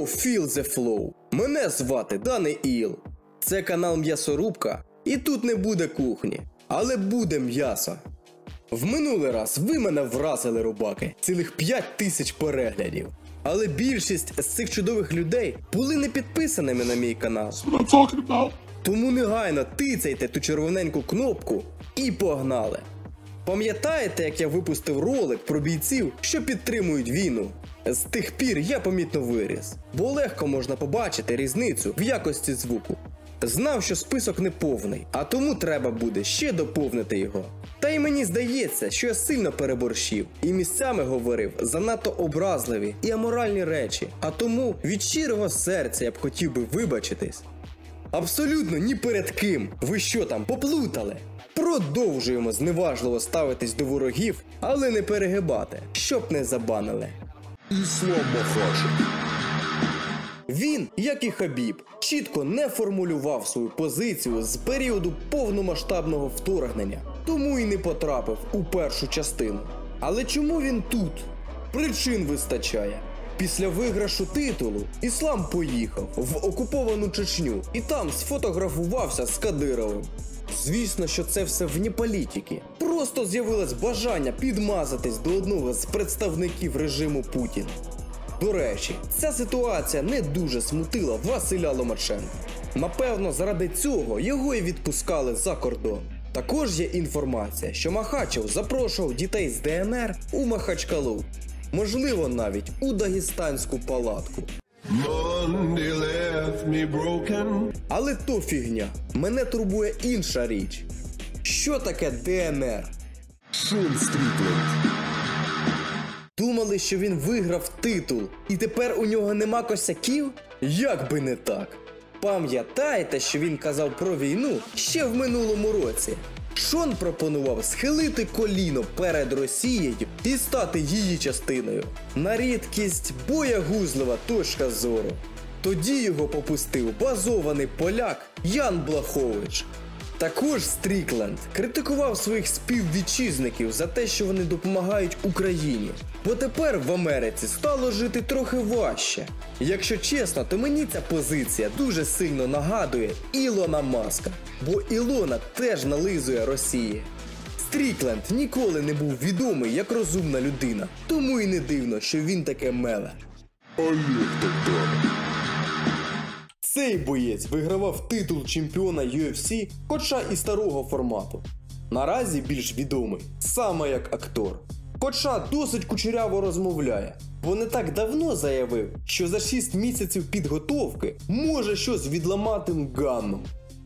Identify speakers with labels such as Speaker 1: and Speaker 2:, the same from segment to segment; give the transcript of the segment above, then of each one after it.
Speaker 1: Йоу, feel the flow! Мене звати Даниїл. Це канал М'ясорубка, і тут не буде кухні, але буде м'ясо. В минулий раз ви мене вразили, рубаки, цілих 5000 переглядів. Але більшість з цих чудових людей були не підписаними на мій канал. Тому негайно тицяйте ту червоненьку кнопку і погнали. Пам'ятаєте, як я випустив ролик про бійців, що підтримують війну? З тих пір я помітно виріс, бо легко можна побачити різницю в якості звуку. Знав, що список не повний, а тому треба буде ще доповнити його. Та й мені здається, що я сильно переборщив і місцями говорив занадто образливі і аморальні речі, а тому від щирого серця я б хотів би вибачитись. Абсолютно ні перед ким. Ви що там, поплутали? Продовжуємо зневажливо ставитись до ворогів, але не перегибати, щоб не забанили.
Speaker 2: Іслам Махачев.
Speaker 1: Він, як і Хабіб, чітко не формулював свою позицію з періоду повномасштабного вторгнення, тому і не потрапив у першу частину. Але чому він тут? Причин вистачає. Після виграшу титулу Іслам поїхав в окуповану Чечню і там сфотографувався з Кадировим. Звісно, що це все вне політики. Просто з'явилось бажання підмазатись до одного з представників режиму Путіна. До речі, ця ситуація не дуже смутила Василя Ломаченка. Напевно, заради цього його і відпускали за кордон. Також є інформація, що Махачев запрошував дітей з ДНР у Махачкалу. Можливо, навіть у дагестанську палатку. Але то фігня. Мене турбує інша річ. Що таке ДНР?
Speaker 2: Шон Стрікленд.
Speaker 1: Думали, що він виграв титул, і тепер у нього нема косяків? Як би не так. Пам'ятаєте, що він казав про війну ще в минулому році? Шон пропонував схилити коліно перед Росією і стати її частиною. На рідкість боягузлива точка зору. Тоді його попустив базований поляк Ян Блахович. Також Стрікленд критикував своїх співвітчизників за те, що вони допомагають Україні. Бо тепер в Америці стало жити трохи важче. Якщо чесно, то мені ця позиція дуже сильно нагадує Ілона Маска. Бо Ілона теж нализує Росії. Стрікленд ніколи не був відомий як розумна людина. Тому і не дивно, що він таке меле.
Speaker 2: Олег Тогдан.
Speaker 1: Цей боєць вигравав титул чемпіона UFC, хоча і старого формату. Наразі більш відомий саме як актор. Хоча досить кучеряво розмовляє, бо не так давно заявив, що за 6 місяців підготовки може щось відламати Нганну.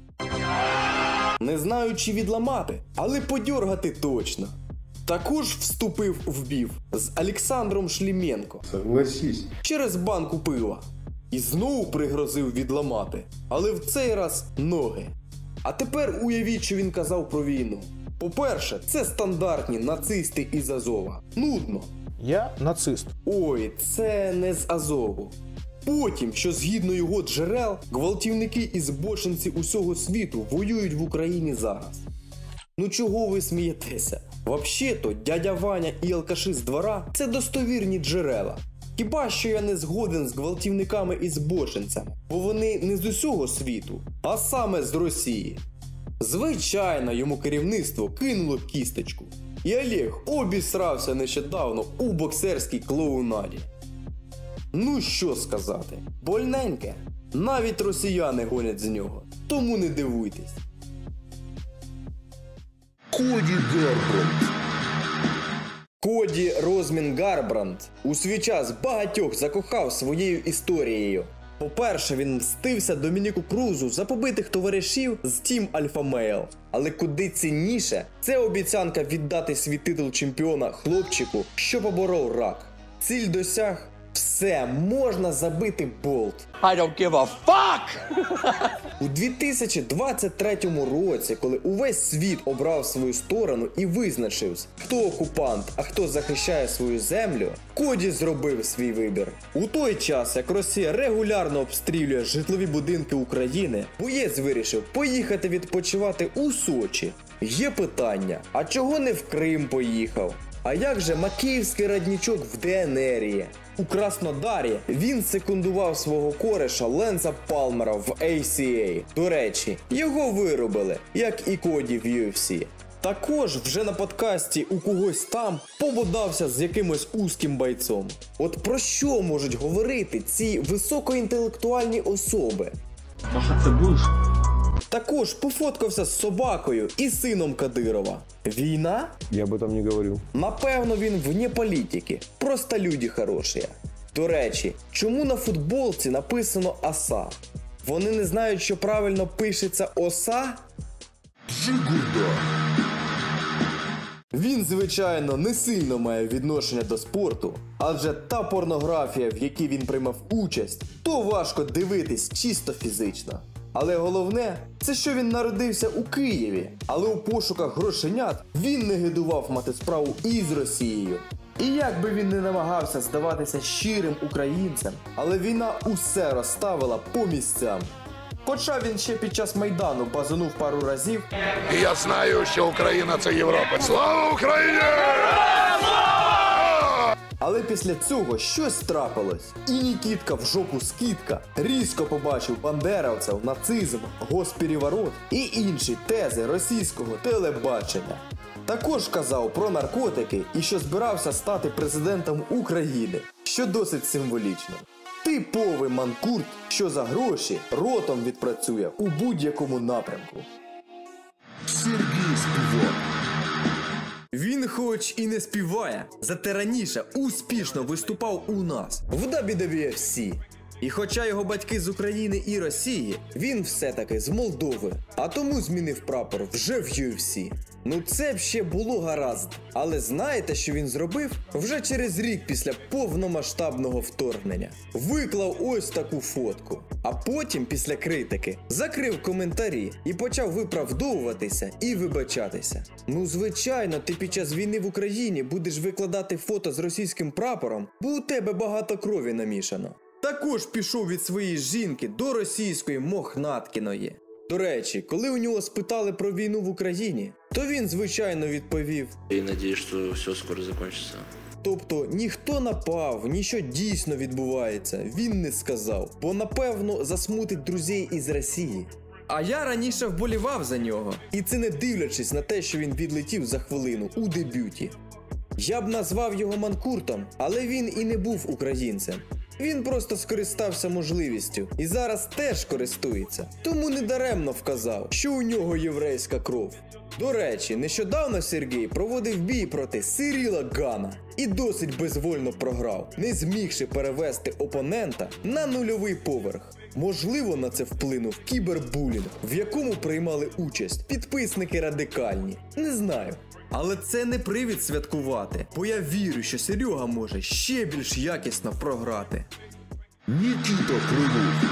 Speaker 1: Не знаю, чи відламати, але подьоргати точно. Також вступив в бів з Олександром Шліменко.
Speaker 2: Согласись.
Speaker 1: Через банку пива. І знову пригрозив відламати, але в цей раз ноги. А тепер уявіть, що він казав про війну. По-перше, це стандартні нацисти із Азова. Нудно.
Speaker 3: Я нацист.
Speaker 1: Ой, це не з Азову. Потім, що згідно його джерел, гвалтівники і збочинці усього світу воюють в Україні зараз. Ну чого ви смієтеся? Взагалі-то дядя Ваня і алкаші з двора – це достовірні джерела. Хіба що я не згоден з гвалтівниками і збочинцями, бо вони не з усього світу, а саме з Росії. Звичайно, йому керівництво кинуло кісточку. І Олег обісрався нещодавно у боксерській клоунаді. Ну що сказати, больненьке. Навіть росіяни гонять з нього, тому не дивуйтесь.
Speaker 2: Коді Гарбранд.
Speaker 1: Коді Розмін Гарбранд у свій час багатьох закохав своєю історією. По-перше, він мстився Домініку Крузу за побитих товаришів з Team Alpha Male. Але куди цінніше, це обіцянка віддати свій титул чемпіона хлопчику, що поборов рак. Ціль досяг. Все, можна забити болт.
Speaker 4: I don't give a fuck!
Speaker 1: У 2023 році, коли увесь світ обрав свою сторону і визначився, хто окупант, а хто захищає свою землю, Коді зробив свій вибір. У той час, як Росія регулярно обстрілює житлові будинки України, боєць вирішив поїхати відпочивати у Сочі. Є питання, а чого не в Крим поїхав? А як же Макіївський родничок в ДНРі? У Краснодарі він секундував свого кореша Ленса Палмера в ACA. До речі, його вирубили, як і Коді в UFC. Також вже на подкасті у когось там пободався з якимось узким бойцом. От про що можуть говорити ці високоінтелектуальні особи?
Speaker 3: Може це будеш?
Speaker 1: Також пофоткався з собакою і сином Кадирова. Війна?
Speaker 3: Я об этом не говорю.
Speaker 1: Напевно, він вне політики. Просто люди хороші. До речі, чому на футболці написано «Оса»? Вони не знають, що правильно пишеться «Оса»?
Speaker 2: Джигурда.
Speaker 1: Він, звичайно, не сильно має відношення до спорту, адже та порнографія, в якій він приймав участь, то важко дивитись чисто фізично. Але головне, це що він народився у Києві, але у пошуках грошенят він не гидував мати справу із Росією. І як би він не намагався здаватися щирим українцем, але війна усе розставила по місцям. Хоча він ще під час Майдану базанув пару разів,
Speaker 2: І я знаю, що Україна – це Європа. Слава Україні!
Speaker 1: але після цього щось трапилось. І Нікітка в жопу скидка різко побачив бандеровців, нацизм, госпереворот і інші тези російського телебачення. Також казав про наркотики і що збирався стати президентом України, що досить символічно. Типовий манкурт, що за гроші ротом відпрацює у будь-якому напрямку.
Speaker 2: Сергій Співак.
Speaker 1: Він хоч і не співає, зате раніше успішно виступав у нас в WWFC. І хоча його батьки з України і Росії, він все-таки з Молдови, а тому змінив прапор вже в UFC. Ну це б ще було гаразд. Але знаєте, що він зробив? Вже через рік після повномасштабного вторгнення. Виклав ось таку фотку. А потім, після критики, закрив коментарі і почав виправдовуватися і вибачатися. Ну звичайно, ти під час війни в Україні будеш викладати фото з російським прапором, бо у тебе багато крові намішано. Також пішов від своєї жінки до російської Мохнаткіної. До речі, коли у нього спитали про війну в Україні, то він, звичайно, відповів:
Speaker 5: И надеюсь, что все скоро закончится.
Speaker 1: тобто ніхто напав, ніщо дійсно відбувається, він не сказав, бо напевно засмутить друзів із Росії. А я раніше вболівав за нього, і це не дивлячись на те, що він відлетів за хвилину у дебюті. Я б назвав його манкуртом, але він і не був українцем. Він просто скористався можливістю і зараз теж користується. Тому недаремно вказав, що у нього єврейська кров. До речі, нещодавно Сергій проводив бій проти Сиріла Гана і досить безвольно програв, не змігши перевести опонента на нульовий поверх. Можливо, на це вплинув кібербулінг, в якому приймали участь підписники радикальні. Не знаю. Але це не привід святкувати, бо я вірю, що Серега може ще більш якісно програти.
Speaker 2: Нікіта Кривов.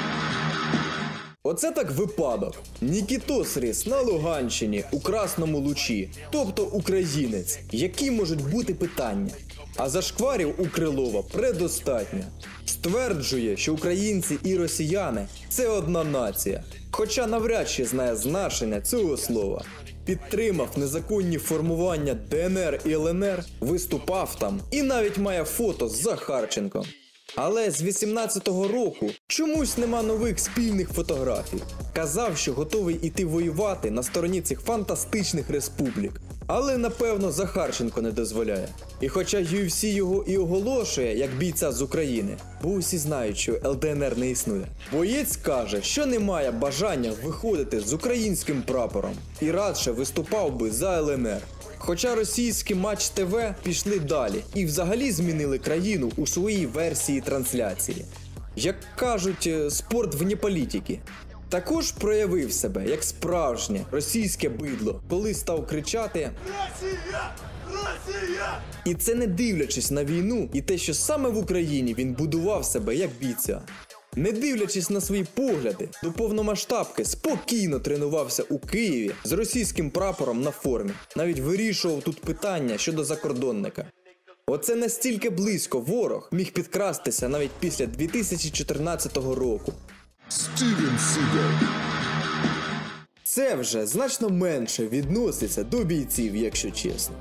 Speaker 1: Оце так випадок. Нікітос ріс на Луганщині у Красному Лучі, тобто українець. Які можуть бути питання? А зашкварів у Крилова предостатньо. Стверджує, що українці і росіяни – це одна нація, хоча навряд чи знає значення цього слова. Підтримав незаконні формування ДНР і ЛНР, виступав там і навіть має фото з Захарченком. Але з 18-го року чомусь нема нових спільних фотографій. Казав, що готовий іти воювати на стороні цих фантастичних республік. Але, напевно, Захарченко не дозволяє. І хоча UFC його і оголошує як бійця з України, бо усі знають, що ЛДНР не існує, боєць каже, що не має бажання виходити з українським прапором і радше виступав би за ЛНР. Хоча російські Матч ТВ пішли далі і взагалі змінили країну у своїй версії трансляції. Як кажуть, спорт вне політики. Також проявив себе як справжнє російське бидло, коли став кричати «Росія! Росія!». І це не дивлячись на війну і те, що саме в Україні він будував себе як бійця. Не дивлячись на свої погляди, до повномасштабки спокійно тренувався у Києві з російським прапором на формі. Навіть вирішував тут питання щодо закордонника. Оце настільки близько ворог міг підкрастися навіть після 2014 року.
Speaker 2: Стівен Сігал.
Speaker 1: Це вже значно менше відноситься до бійців, якщо чесно.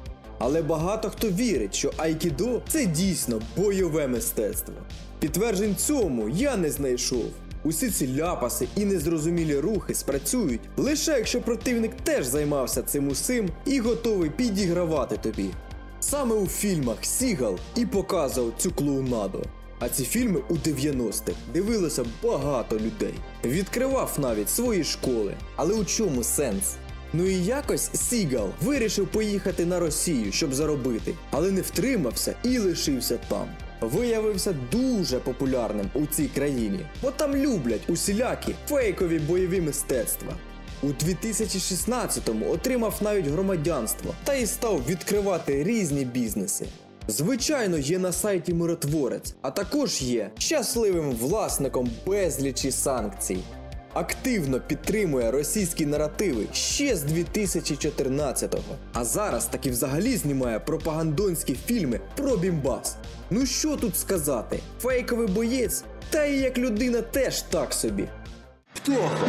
Speaker 1: Але багато хто вірить, що айкідо – це дійсно бойове мистецтво. Підтверджень цьому я не знайшов. Усі ці ляпаси і незрозумілі рухи спрацюють лише якщо противник теж займався цим усім і готовий підігравати тобі. Саме у фільмах Сігал і показував цю клоунаду. А ці фільми у 90-х дивилося багато людей. Відкривав навіть свої школи. Але у чому сенс? Ну і якось Сігал вирішив поїхати на Росію, щоб заробити, але не втримався і лишився там. Виявився дуже популярним у цій країні, бо там люблять усілякі фейкові бойові мистецтва. У 2016-му отримав навіть громадянство та і став відкривати різні бізнеси. Звичайно, є на сайті миротворець, а також є щасливим власником безлічі санкцій. Активно підтримує російські наративи ще з 2014-го. А зараз таки взагалі знімає пропагандонські фільми про Бімбас. Ну що тут сказати? Фейковий боєць? Та і як людина теж так собі. Птохо!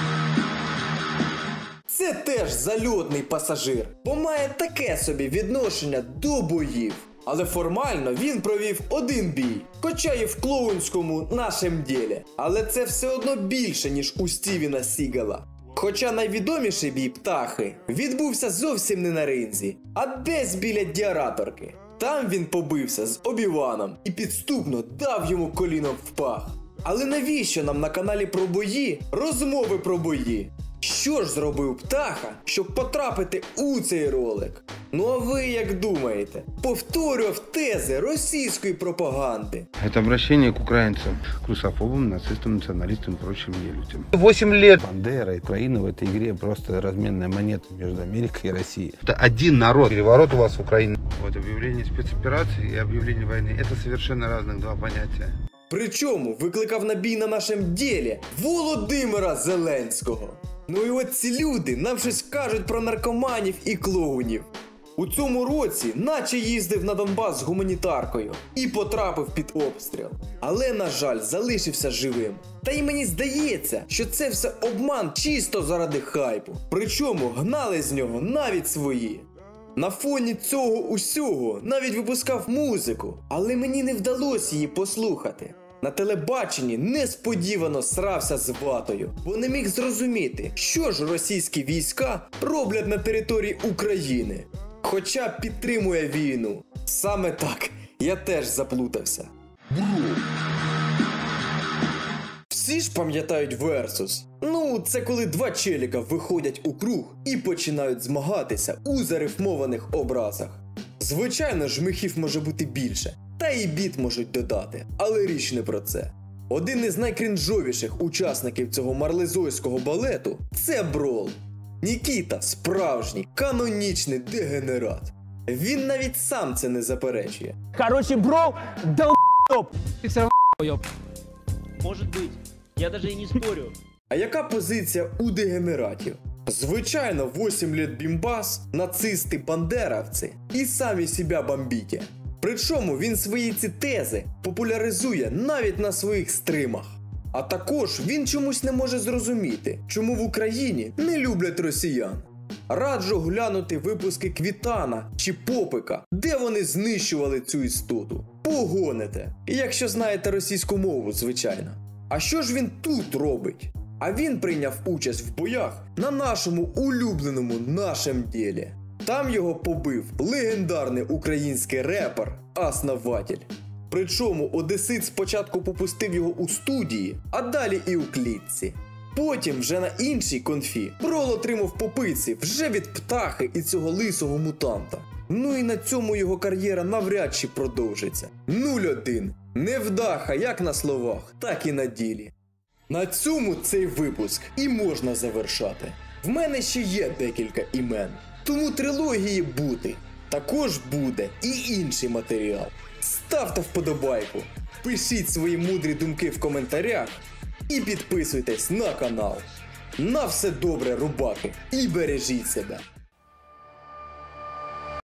Speaker 1: Це теж зальотний пасажир, бо має таке собі відношення до боїв. Але формально він провів один бій, хоча і в клоунському нашем ділі. Але це все одно більше, ніж у Стівена Сігала. Хоча найвідоміший бій птахи відбувся зовсім не на ринзі, а десь біля діараторки. Там він побився з Обі-Ваном і підступно дав йому коліном в пах. Але навіщо нам на каналі про бої розмови про бої? Що ж зробив птаха, щоб потрапити у цей ролик? Ну а ви як думаєте? Повторював тези російської пропаганди.
Speaker 6: Это обращение к украинцам, к русофобам, нацистам, националистам и прочим нелюдям.
Speaker 3: 8 лет.
Speaker 6: Бандера и Украина в этой игре просто разменная монета между Америкой и Россией. Это один народ. Переворот у вас в Украине. Вот объявление спецоперации и объявление войны. Это совершенно разных два понятия.
Speaker 1: Причому викликав на бій на нашем ділі Володимира Зеленського. Ну і от ці люди нам щось кажуть про наркоманів і клоунів. У цьому році наче їздив на Донбас з гуманітаркою і потрапив під обстріл. Але, на жаль, залишився живим. Та й мені здається, що це все обман чисто заради хайпу. Причому гнали з нього навіть свої. На фоні цього усього навіть випускав музику, але мені не вдалося її послухати. На телебаченні несподівано срався з ватою, бо не міг зрозуміти, що ж російські війська роблять на території України. Хоча підтримує війну. Саме так, я теж заплутався. Всі ж пам'ятають Версус. Ну, це коли два челіка виходять у круг і починають змагатися у зарифмованих образах. Звичайно, жмихів може бути більше. Та і біт можуть додати, але річ не про це. Один із найкрінжовіших учасників цього марлезойського балету – це Брол. Нікіта – справжній, канонічний дегенерат. Він навіть сам це не заперечує.
Speaker 7: Короче, Брол, долб***об.
Speaker 8: Может быть. Я даже и не спорю.
Speaker 1: А яка позиція у дегенератів? Звичайно, 8 лет Бімбас, нацисти, бандеровці і самі себе бомбіть. Причому він свої ці тези популяризує навіть на своїх стримах. А також він чомусь не може зрозуміти, чому в Україні не люблять росіян. Раджу глянути випуски Квітана чи Попика, де вони знищували цю істоту. Погоните! Якщо знаєте російську мову, звичайно. А що ж він тут робить? А він прийняв участь в боях на нашому улюбленому нашем ділі. Там його побив легендарний український репер Основатель. Причому одесит спочатку попустив його у студії, а далі і у клітці. Потім вже на іншій конфі Брол отримав по пиці вже від птахи і цього лисого мутанта. Ну і на цьому його кар'єра навряд чи продовжиться. 0-1. Невдаха як на словах, так і на ділі. На цьому цей випуск і можна завершати. В мене ще є декілька імен, тому трилогії бути. Також буде і інший матеріал. Ставте вподобайку, пишіть свої мудрі думки в коментарях і підписуйтесь на канал. На все добре, рубаки, і бережіть себе!